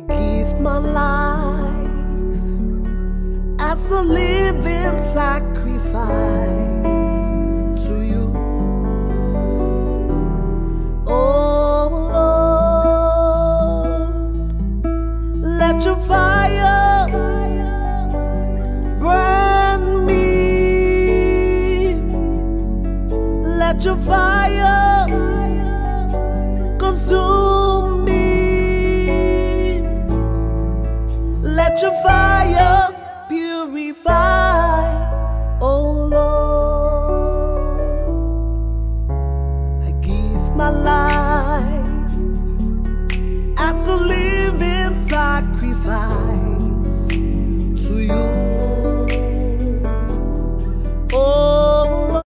give my life as a living sacrifice to you. Oh Lord, let your fire burn me. Let your fire consume me. Let your fire purify